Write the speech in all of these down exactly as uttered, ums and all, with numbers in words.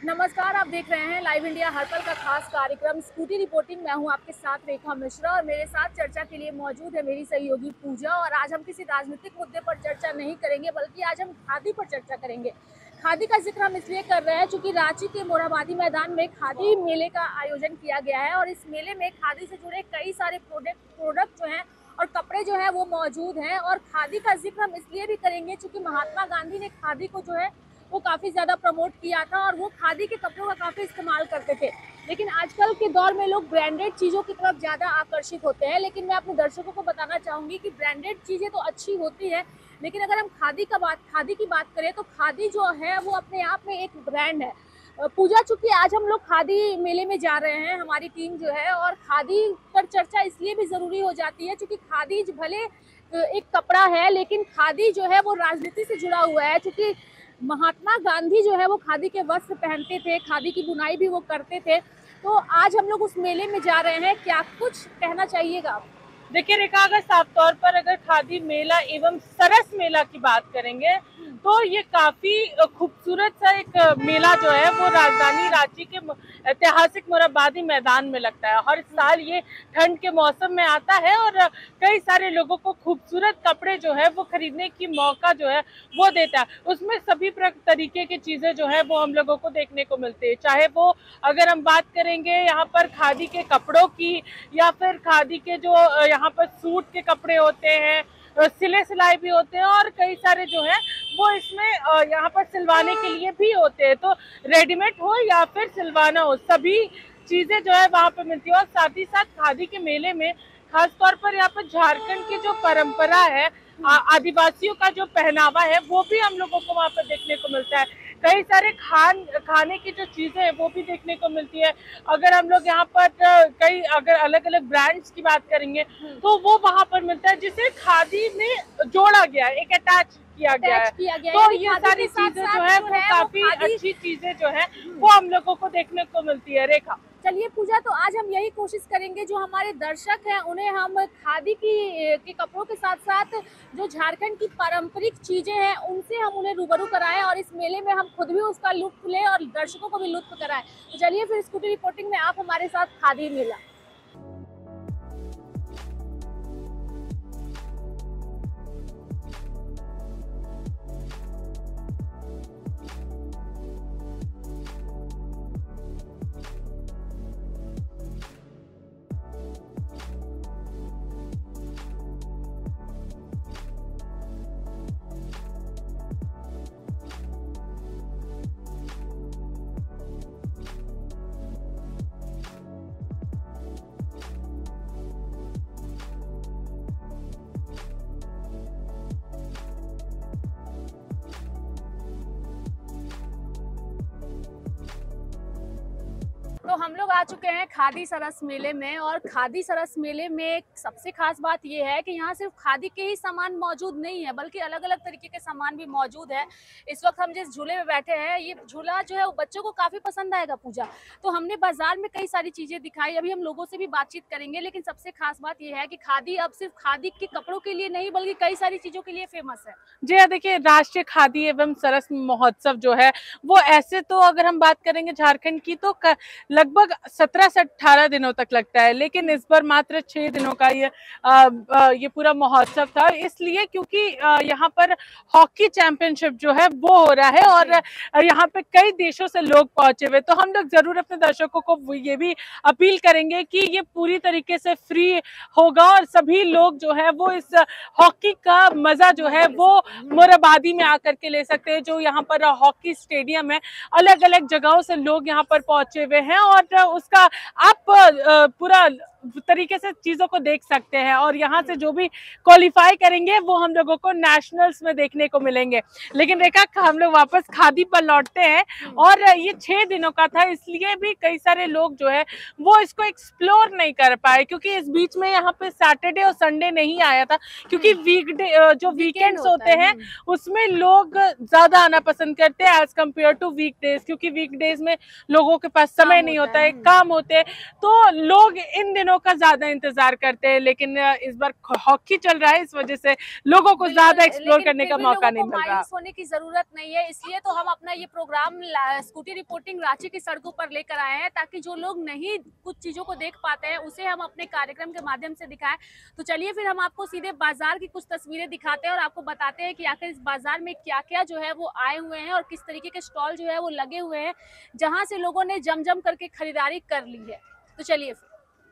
नमस्कार, आप देख रहे हैं लाइव इंडिया हर पल का खास कार्यक्रम स्कूटी रिपोर्टिंग। मैं हूं आपके साथ रेखा मिश्रा और मेरे साथ चर्चा के लिए मौजूद है मेरी सहयोगी पूजा। और आज हम किसी राजनीतिक मुद्दे पर चर्चा नहीं करेंगे, बल्कि आज हम खादी पर चर्चा करेंगे। खादी का जिक्र हम इसलिए कर रहे हैं क्योंकि रांची के मोरहाबादी मैदान में खादी मेले का आयोजन किया गया है और इस मेले में खादी से जुड़े कई सारे प्रोडक्ट प्रोडक्ट जो हैं और कपड़े जो है वो मौजूद हैं। और खादी का जिक्र हम इसलिए भी करेंगे क्योंकि महात्मा गांधी ने खादी को जो है वो काफ़ी ज़्यादा प्रमोट किया था और वो खादी के कपड़ों का काफ़ी इस्तेमाल करते थे। लेकिन आजकल के दौर में लोग ब्रांडेड चीज़ों की तरफ ज़्यादा आकर्षित होते हैं। लेकिन मैं अपने दर्शकों को बताना चाहूँगी कि ब्रांडेड चीज़ें तो अच्छी होती है, लेकिन अगर हम खादी का बात खादी की बात करें तो खादी जो है वो अपने आप में एक ब्रांड है। पूजा, चूँकि आज हम लोग खादी मेले में जा रहे हैं, हमारी टीम जो है, और खादी पर चर्चा इसलिए भी ज़रूरी हो जाती है क्योंकि खादी भले एक कपड़ा है, लेकिन खादी जो है वो राजनीति से जुड़ा हुआ है। क्योंकि महात्मा गांधी जो है वो खादी के वस्त्र पहनते थे, खादी की बुनाई भी वो करते थे। तो आज हम लोग उस मेले में जा रहे हैं, क्या कुछ कहना चाहिएगा आप? देखिए रेखा, अगर साफ तौर पर अगर खादी मेला एवं सरस मेला की बात करेंगे तो ये काफी खूबसूरत सा एक मेला जो है वो राजधानी रांची के ऐतिहासिक मोरहाबादी मैदान में लगता है। हर साल ये ठंड के मौसम में आता है और कई सारे लोगों को खूबसूरत कपड़े जो है वो खरीदने की मौका जो है वो देता है। उसमें सभी तरीके की चीजें जो है वो हम लोगों को देखने को मिलती है, चाहे वो अगर हम बात करेंगे यहाँ पर खादी के कपड़ों की या फिर खादी के जो यहाँ पर सूट के कपड़े होते हैं, सिले सिलाई भी होते हैं और कई सारे जो है वो इसमें यहाँ पर सिलवाने के लिए भी होते हैं। तो रेडीमेड हो या फिर सिलवाना हो, सभी चीजें जो है वहाँ पे मिलती है। और साथ ही साथ खादी के मेले में खास तौर पर यहाँ पर झारखंड की जो परंपरा है, आदिवासियों का जो पहनावा है, वो भी हम लोगों को वहाँ पर देखने को मिलता है। कई सारे खान खाने की जो चीजें हैं वो भी देखने को मिलती है। अगर हम लोग यहाँ पर कई अगर अलग अलग ब्रांड्स की बात करेंगे तो वो वहाँ पर मिलता है, जिसे खादी में जोड़ा गया है, एक अटैच किया गया है। किया गया तो है। ये सारी चीजें जो है वो काफी अच्छी चीजें जो है वो हम लोगों को देखने को मिलती है। रेखा, चलिए पूजा, तो आज हम यही कोशिश करेंगे जो हमारे दर्शक हैं उन्हें हम खादी की के कपड़ों के साथ साथ जो झारखंड की पारंपरिक चीजें हैं उनसे हम उन्हें रूबरू कराएं और इस मेले में हम खुद भी उसका लुत्फ लें और दर्शकों को भी लुत्फ कराएं। तो चलिए फिर स्कूटी रिपोर्टिंग में आप हमारे साथ खादी मेला। तो हम लोग आ चुके हैं खादी सरस मेले में और खादी सरस मेले में सबसे खास बात यह है कि यहाँ सिर्फ खादी के ही सामान मौजूद नहीं है, बल्कि अलग अलग तरीके के सामान भी मौजूद है। इस वक्त हम जिस झूले में बैठे हैं, ये झूला जो है वो बच्चों को काफ़ी पसंद आएगा पूजा। तो हमने बाजार में कई सारी चीज़ें दिखाई, अभी हम लोगों से भी बातचीत करेंगे। लेकिन सबसे खास बात यह है कि खादी अब सिर्फ खादी के कपड़ों के लिए नहीं बल्कि कई सारी चीज़ों के लिए फेमस है। जी हाँ, देखिए राष्ट्रीय खादी एवं सरस महोत्सव जो है वो ऐसे तो अगर हम बात करेंगे झारखंड की तो लगभग सत्रह से अठारह दिनों तक लगता है, लेकिन इस बार मात्र छह दिनों का ये आ, आ, ये पूरा महोत्सव था, इसलिए क्योंकि यहाँ पर हॉकी चैंपियनशिप जो है वो हो रहा है और यहाँ पे कई देशों से लोग पहुंचे हुए। तो हम लोग जरूर अपने दर्शकों को ये भी अपील करेंगे कि ये पूरी तरीके से फ्री होगा और सभी लोग जो है वो इस हॉकी का मजा जो है वो मोरहाबादी में आकर के ले सकते हैं। जो यहाँ पर हॉकी स्टेडियम है, अलग अलग जगहों से लोग यहाँ पर पहुंचे हुए हैं और उसका आप पूरा तरीके से चीजों को देख सकते हैं और यहाँ से जो भी क्वालिफाई करेंगे वो हम लोगों को नेशनल्स में देखने को मिलेंगे। लेकिन रेखा, हम लोग वापस खादी पर लौटते हैं और ये छह दिनों का था, इसलिए भी कई सारे लोग जो है वो इसको एक्सप्लोर नहीं कर पाए क्योंकि इस बीच में यहाँ पे सैटरडे और संडे नहीं आया था, क्योंकि वीकडे जो वीकेंड्स होते हैं उसमें लोग ज्यादा आना पसंद करते हैं एज कम्पेयर टू वीकडेज, क्योंकि वीकडेज में लोगों के पास समय नहीं होता है, काम होते हैं। तो लोग इन दिनों खेलों का ज्यादा इंतजार करते हैं, लेकिन इस बार हॉकी चल रहा है, इस वजह से लोगों को ज्यादा एक्सप्लोर करने का मौका नहीं मिल रहा। मायूस होने की जरूरत नहीं है, इसलिए तो हम अपना ये प्रोग्राम स्कूटी रिपोर्टिंग रांची की सड़कों पर लेकर आए हैं, ताकि जो लोग नहीं कुछ चीजों को देख पाते हैं उसे हम अपने कार्यक्रम के माध्यम से दिखाएं। तो चलिए फिर हम आपको सीधे बाजार की कुछ तस्वीरें दिखाते हैं और आपको बताते हैं कि आखिर इस बाजार में क्या क्या जो है वो आए हुए हैं और किस तरीके के स्टॉल जो है वो लगे हुए हैं, जहां से लोगों ने जम जम करके खरीदारी कर ली है। तो चलिए फिर।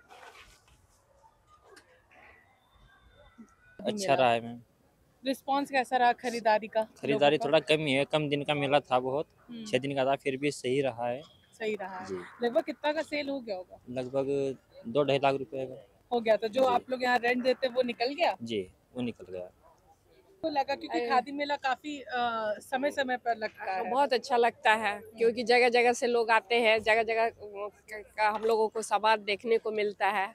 अच्छा रहा है मैम। रिस्पांस कैसा रहा खरीदारी का? खरीदारी थोड़ा कम ही है, कम दिन का मेला था, बहुत हम्म। छह दिन का था, फिर भी सही रहा है। सही रहा है। जी। लगभग कितना का सेल हो गया होगा? लगभग दो ढाई लाख रुपए का हो गया। तो जो जी। आप लोग यहाँ रेंट देते वो निकल गया? जी, वो निकल गया। तो लगा क्योंकि खादी मेला काफी आ, समय समय पर लगता है। बहुत अच्छा लगता है, क्योंकि जगह जगह से लोग आते हैं, जगह जगह का हम लोगों को सामान देखने को मिलता है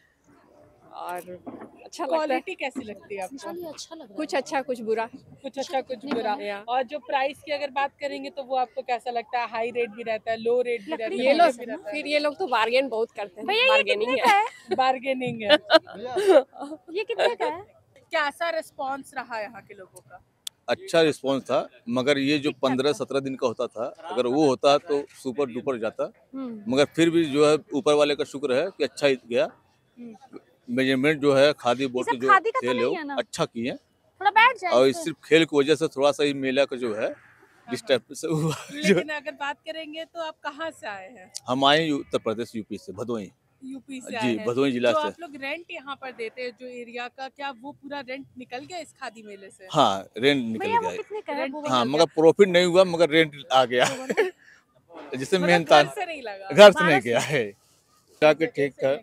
और अच्छा लगता है। क्वालिटी कैसी लगती है आपको? अच्छा लग रहा है। कुछ अच्छा कुछ बुरा। कुछ अच्छा कुछ बुरा। या। और जो प्राइस की अगर बात करेंगे तो वो आपको कैसा लगता है? हाई रेट भी रहता है, लो रेट भी रहता है, ये लोग भी रहता है। फिर ये लोग तो बार्गेन बहुत करते हैं। भैया ये बार्गेनिंग कितने का है। है? बार्गेनिंग है। ये कितने का है? कैसा रिस्पांस रहा यहाँ के लोगों का? अच्छा रिस्पांस था, मगर ये जो पंद्रह सत्रह दिन का होता था, अगर वो होता तो सुपर डुपर जाता, मगर फिर भी जो है ऊपर वाले का शुक्र है कि अच्छा ही गया। मेजरमेंट जो है खादी बोर्ड के जो खादी का तो खेल है नहीं है ना? अच्छा किए, थोड़ा बैठ जाए और इस पे। सिर्फ खेल की वजह से थोड़ा सा ही मेला का जो है डिस्टर्ब से हुआ। जो लेकिन अगर बात करेंगे तो आप कहाँ से आए हैं? हम आए उत्तर प्रदेश यूपी से, भदोही। यूपी से जी, आए हैं। भदोही जिला जो से। आप लोग रेंट यहाँ पर देते हैं जो एरिया का, क्या वो पूरा रेंट निकल गया इस खादी मेले से? हाँ, रेंट निकल भैया वो गया। कितने का है? रेंट वो हाँ, निकल मगर प्रॉफिट नहीं हुआ, मगर रेंट आ गया। जिससे मतलब मेहनतान घर से नहीं लगा। घर से नहीं गया है। जाके ठीक था।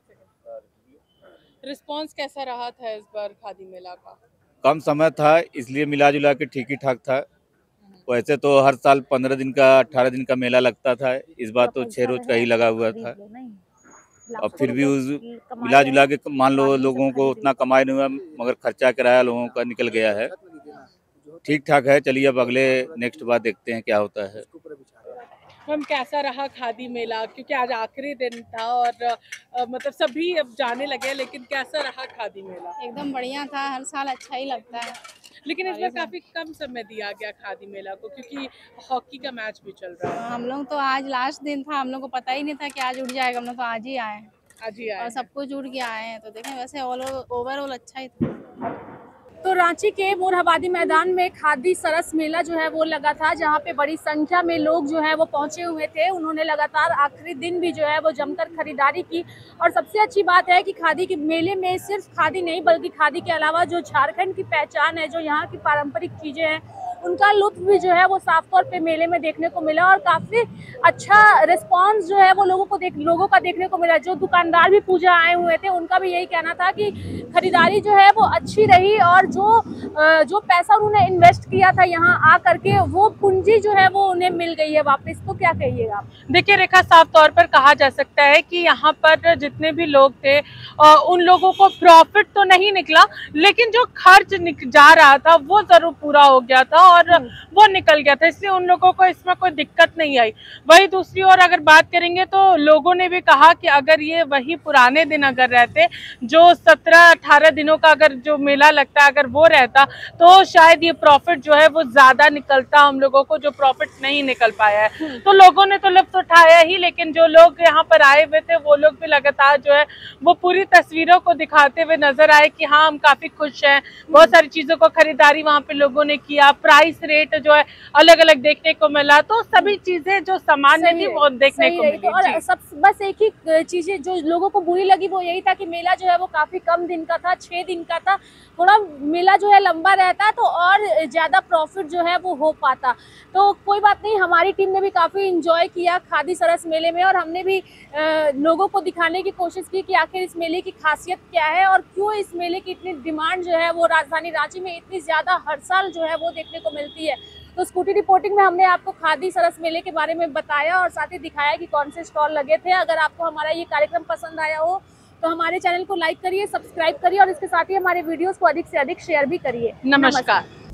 रिस्पांस कैसा रहा था इस बार खादी मेला का? कम समय था, इसलिए मिला जुला के ठीक ही ठाक था। वैसे तो हर साल पंद्रह दिन का अठारह दिन का मेला लगता था, इस बार तो छह रोज का ही लगा हुआ था। और फिर भी उस मिला जुला के मान लो लोगों को उतना कमाई नहीं हुआ, मगर खर्चा किराया लोगों का निकल गया है। ठीक ठाक है। चलिए अब अगले नेक्स्ट बार देखते हैं क्या होता है। मैम कैसा रहा खादी मेला? क्योंकि आज आखिरी दिन था और अ, मतलब सभी अब जाने लगे, लेकिन कैसा रहा खादी मेला? एकदम बढ़िया था, हर साल अच्छा ही लगता है। लेकिन इस बार काफी कम समय दिया गया खादी मेला को, क्योंकि हॉकी का मैच भी चल रहा है। हम लोग तो आज लास्ट दिन था, हम लोग को पता ही नहीं था कि आज उठ जाएगा, हम लोग तो आज ही आए हैं आज ही आए और हैं। सब कुछ उठ के आए हैं। तो देखें वैसे ओवरऑल अच्छा ही था। तो रांची के मोरहाबादी मैदान में खादी सरस मेला जो है वो लगा था, जहां पे बड़ी संख्या में लोग जो है वो पहुंचे हुए थे। उन्होंने लगातार आखिरी दिन भी जो है वो जमकर खरीदारी की। और सबसे अच्छी बात है कि खादी के मेले में सिर्फ खादी नहीं, बल्कि खादी के अलावा जो झारखंड की पहचान है, जो यहाँ की पारंपरिक चीज़ें हैं, उनका लुत्फ भी जो है वो साफ तौर पे मेले में देखने को मिला। और काफ़ी अच्छा रिस्पांस जो है वो लोगों को देख लोगों का देखने को मिला। जो दुकानदार भी पूजा आए हुए थे, उनका भी यही कहना था कि खरीदारी जो है वो अच्छी रही और जो जो पैसा उन्होंने इन्वेस्ट किया था यहाँ आ करके, वो पूंजी जो है वो उन्हें मिल गई है वापस। तो क्या कहिएगा आप? देखिए रेखा, साफ तौर पर कहा जा सकता है कि यहाँ पर जितने भी लोग थे उन लोगों को प्रॉफिट तो नहीं निकला, लेकिन जो खर्च जा रहा था वो जरूर पूरा हो गया था और वो निकल गया था, इसलिए उन लोगों को इसमें कोई दिक्कत नहीं आई। वही दूसरी ओर अगर बात करेंगे तो लोगों ने भी कहा कि अगर ये वही पुराने दिन अगर रहते, जो सत्रह अठारह दिनों का अगर जो मेला लगता है अगर वो रहता, तो शायद ये प्रॉफिट जो है वो ज्यादा निकलता। हम लोगों को जो प्रॉफिट नहीं निकल पाया है, तो लोगों ने तो लुत्फ उठाया ही, लेकिन जो लोग यहाँ पर आए हुए थे वो लोग भी लगातार जो है वो पूरी तस्वीरों को दिखाते हुए नजर आए कि हाँ हम काफी खुश हैं। बहुत सारी चीजों को खरीदारी वहाँ पे लोगों ने किया, प्राइस रेट जो है अलग अलग देखने को मिला, तो सभी चीजें जो सामान्य थी वो देखने को मिली। और सब बस एक ही चीजें जो लोगों को बुरी लगी वो यही था कि मेला जो है वो काफी कम दिन का था, छह दिन का था। थोड़ा मेला जो है लंबा रहता तो और ज्यादा प्रॉफिट जो है वो हो पाता। तो कोई बात नहीं, हमारी टीम ने भी काफी इंजॉय किया खादी सरस मेले में, और हमने भी आ, लोगों को दिखाने की कोशिश की कि आखिर इस मेले की खासियत क्या है और क्यों इस मेले की इतनी डिमांड जो है वो राजधानी रांची में इतनी ज्यादा हर साल जो है वो देखने को मिलती है। तो स्कूटी रिपोर्टिंग में हमने आपको खादी सरस मेले के बारे में बताया और साथ ही दिखाया कि कौन से स्टॉल लगे थे। अगर आपको हमारा ये कार्यक्रम पसंद आया हो तो हमारे चैनल को लाइक करिए, सब्सक्राइब करिए और इसके साथ ही हमारे वीडियोस को अधिक से अधिक शेयर भी करिए। नमस्कार।